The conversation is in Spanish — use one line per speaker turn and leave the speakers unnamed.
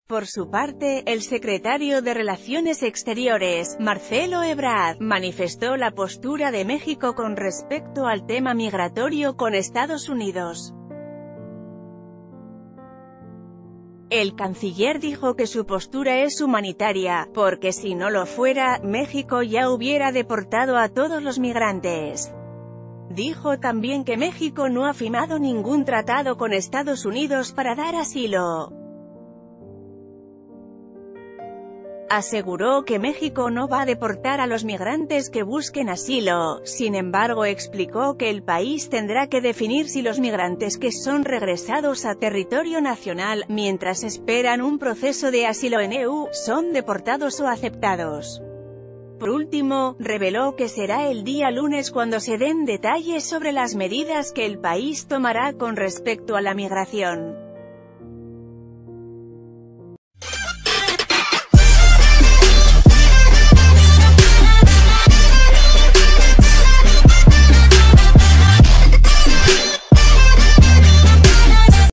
Por su parte, el secretario de Relaciones Exteriores, Marcelo Ebrard, manifestó la postura de México con respecto al tema migratorio con Estados Unidos. El canciller dijo que su postura es humanitaria, porque si no lo fuera, México ya hubiera deportado a todos los migrantes. Dijo también que México no ha firmado ningún tratado con Estados Unidos para dar asilo. Aseguró que México no va a deportar a los migrantes que busquen asilo, sin embargo explicó que el país tendrá que definir si los migrantes que son regresados a territorio nacional, mientras esperan un proceso de asilo en EU, son deportados o aceptados. Por último, reveló que será el día lunes cuando se den detalles sobre las medidas que el país tomará con respecto a la migración.